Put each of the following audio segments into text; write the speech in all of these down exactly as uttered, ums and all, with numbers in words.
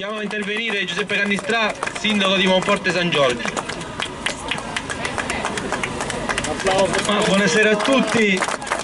Chiamo a intervenire Giuseppe Cannistrà, sindaco di Monforte San Giorgio. Ah, buonasera a tutti.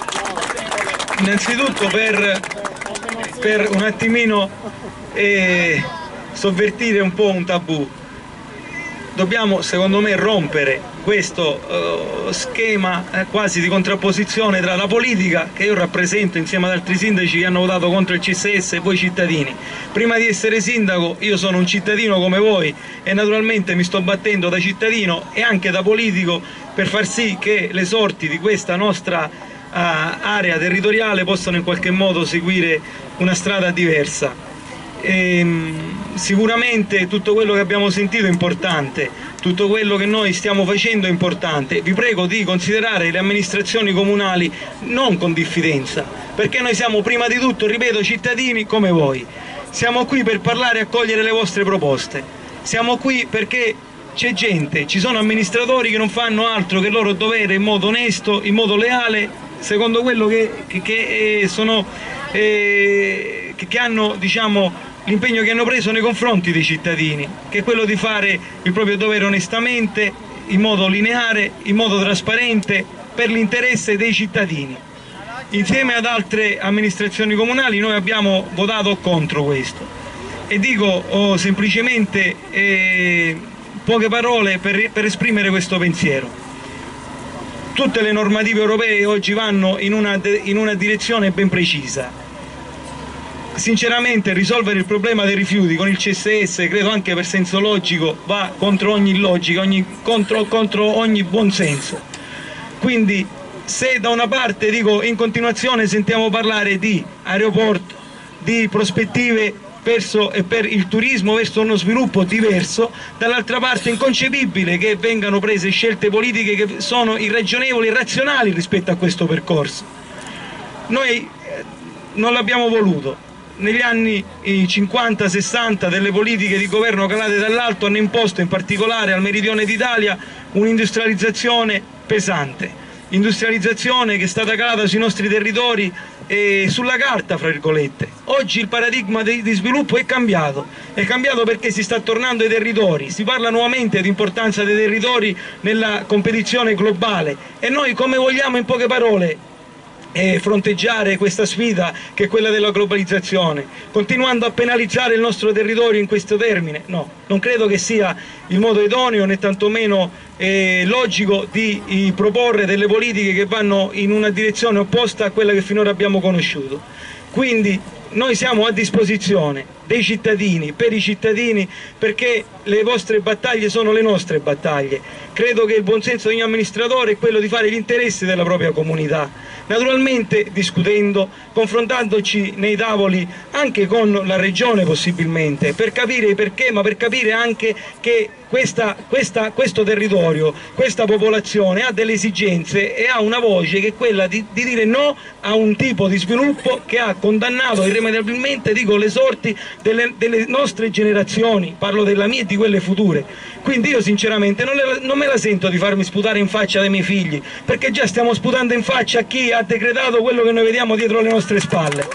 Innanzitutto per, per un attimino eh, sovvertire un po' un tabù. Dobbiamo, secondo me, rompere questo uh, schema eh, quasi di contrapposizione tra la politica, che io rappresento insieme ad altri sindaci che hanno votato contro il C S S, e voi cittadini. Prima di essere sindaco io sono un cittadino come voi e naturalmente mi sto battendo da cittadino e anche da politico per far sì che le sorti di questa nostra uh, area territoriale possano in qualche modo seguire una strada diversa. E, sicuramente tutto quello che abbiamo sentito è importante, tutto quello che noi stiamo facendo è importante. Vi prego di considerare le amministrazioni comunali non con diffidenza, perché noi siamo prima di tutto, ripeto, cittadini come voi. Siamo qui per parlare e accogliere le vostre proposte, siamo qui perché c'è gente, ci sono amministratori che non fanno altro che il loro dovere in modo onesto, in modo leale, secondo quello che, che, che eh, sono eh, che, che hanno, diciamo, l'impegno che hanno preso nei confronti dei cittadini, che è quello di fare il proprio dovere onestamente, in modo lineare, in modo trasparente, per l'interesse dei cittadini. Insieme ad altre amministrazioni comunali noi abbiamo votato contro questo e dico oh, semplicemente eh, poche parole per, per esprimere questo pensiero. Tutte le normative europee oggi vanno in una, in una direzione ben precisa. Sinceramente risolvere il problema dei rifiuti con il C S S, credo anche per senso logico, va contro ogni logica, ogni, contro, contro ogni buonsenso. Quindi se da una parte, dico, in continuazione sentiamo parlare di aeroporto, di prospettive verso e per il turismo, verso uno sviluppo diverso, dall'altra parte è inconcepibile che vengano prese scelte politiche che sono irragionevoli e irrazionali rispetto a questo percorso. Noi non l'abbiamo voluto. Negli anni cinquanta sessanta delle politiche di governo calate dall'alto hanno imposto in particolare al meridione d'Italia un'industrializzazione pesante, industrializzazione che è stata calata sui nostri territori e sulla carta, fra virgolette. Oggi il paradigma di, di sviluppo è cambiato, è cambiato perché si sta tornando ai territori, si parla nuovamente di importanza dei territori nella competizione globale e noi come vogliamo in poche parole E fronteggiare questa sfida che è quella della globalizzazione, continuando a penalizzare il nostro territorio in questo termine? No, non credo che sia il modo idoneo né tantomeno eh, logico di, di proporre delle politiche che vanno in una direzione opposta a quella che finora abbiamo conosciuto. Quindi noi siamo a disposizione dei cittadini, per i cittadini, perché le vostre battaglie sono le nostre battaglie. Credo che il buonsenso di ogni amministratore è quello di fare gli interessi della propria comunità, naturalmente discutendo, confrontandoci nei tavoli anche con la regione possibilmente, per capire perché, ma per capire anche che questa, questa, questo territorio, questa popolazione ha delle esigenze e ha una voce che è quella di, di dire no a un tipo di sviluppo che ha condannato irrimediabilmente, dico, le sorti delle, delle nostre generazioni, parlo della mia e di quelle future. Quindi io sinceramente non, le, non me la sento di farmi sputare in faccia dai miei figli, perché già stiamo sputando in faccia a chi ha decretato quello che noi vediamo dietro le nostre spalle.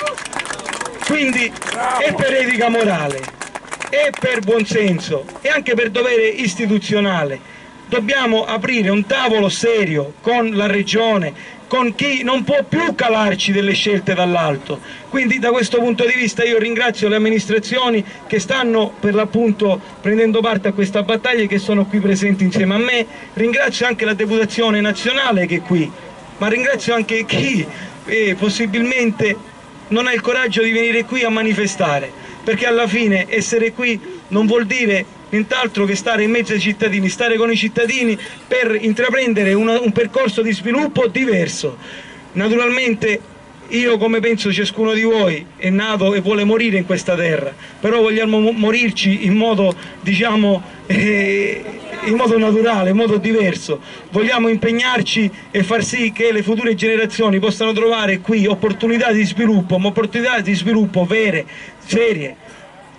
Quindi è per etica morale, è per buonsenso e anche per dovere istituzionale dobbiamo aprire un tavolo serio con la regione, con chi non può più calarci delle scelte dall'alto. Quindi da questo punto di vista io ringrazio le amministrazioni che stanno per l'appunto prendendo parte a questa battaglia e che sono qui presenti insieme a me, ringrazio anche la deputazione nazionale che è qui, ma ringrazio anche chi eh, possibilmente non ha il coraggio di venire qui a manifestare, perché alla fine essere qui non vuol dire nient'altro che stare in mezzo ai cittadini, stare con i cittadini per intraprendere una, un percorso di sviluppo diverso. Naturalmente io, come penso ciascuno di voi, è nato e vuole morire in questa terra, però vogliamo morirci in modo, diciamo, eh, in modo naturale, in modo diverso. Vogliamo impegnarci e far sì che le future generazioni possano trovare qui opportunità di sviluppo, ma opportunità di sviluppo vere, serie,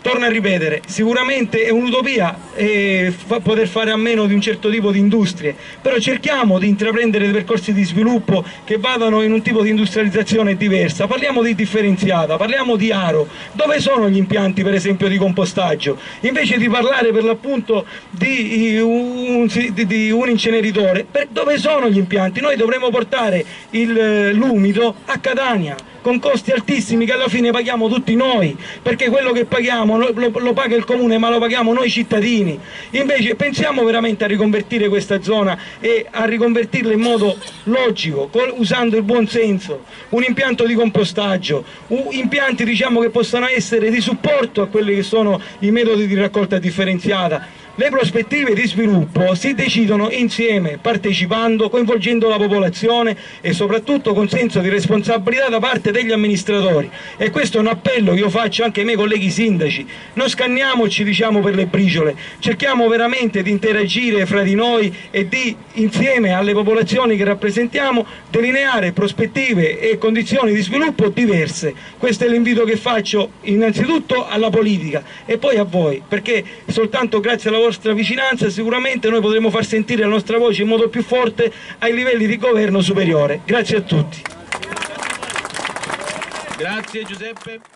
Torno a ripetere, sicuramente è un'utopia eh, fa, poter fare a meno di un certo tipo di industrie, però cerchiamo di intraprendere dei percorsi di sviluppo che vadano in un tipo di industrializzazione diversa. Parliamo di differenziata, parliamo di aro. Dove sono gli impianti per esempio di compostaggio? Invece di parlare per l'appunto di un, di, di un inceneritore, per, dove sono gli impianti? Noi dovremmo portare l'umido a Catania, con costi altissimi che alla fine paghiamo tutti noi, perché quello che paghiamo lo, lo, lo paga il comune, ma lo paghiamo noi cittadini. Invece pensiamo veramente a riconvertire questa zona e a riconvertirla in modo logico, usando il buon senso, un impianto di compostaggio, un, impianti diciamo che possano essere di supporto a quelli che sono i metodi di raccolta differenziata. Le prospettive di sviluppo si decidono insieme, partecipando, coinvolgendo la popolazione e soprattutto con senso di responsabilità da parte degli amministratori. E questo è un appello che io faccio anche ai miei colleghi sindaci: non scanniamoci diciamo per le briciole, cerchiamo veramente di interagire fra di noi e di, insieme alle popolazioni che rappresentiamo, delineare prospettive e condizioni di sviluppo diverse. Questo è l'invito che faccio innanzitutto alla politica e poi a voi, perché soltanto grazie alla vostra vicinanza sicuramente noi potremo far sentire la nostra voce in modo più forte ai livelli di governo superiore. Grazie a tutti. Grazie Giuseppe.